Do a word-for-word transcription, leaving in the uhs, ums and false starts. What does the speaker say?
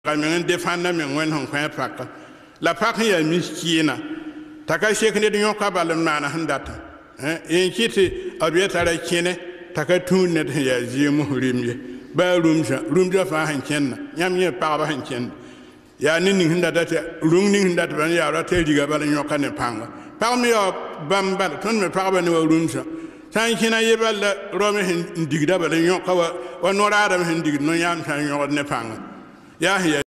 men defanda men wen hon kwa pakka la pak ya miskina taka Cheikh ne dinyo ka balan mana handata eh en kiti abiyata ra kine taka tun ne ya ji muhrimye ba rumja rumja fa han kenna nyam ye pa ba han kenna ya ni ning hinda data rung ning hinda ban ya ra te diga balan yo kan ne panga pa mi yo bamba ton me pa ba ne wa rumja tan kina ye bal rome hin digda balan yo ka wa wa norara hin digno yam tan yo ne panga ya